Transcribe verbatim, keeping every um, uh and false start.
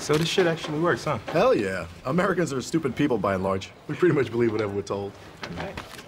So this shit actually works, huh? Hell yeah. Americans are stupid people by and large. We pretty much believe whatever we're told. All right.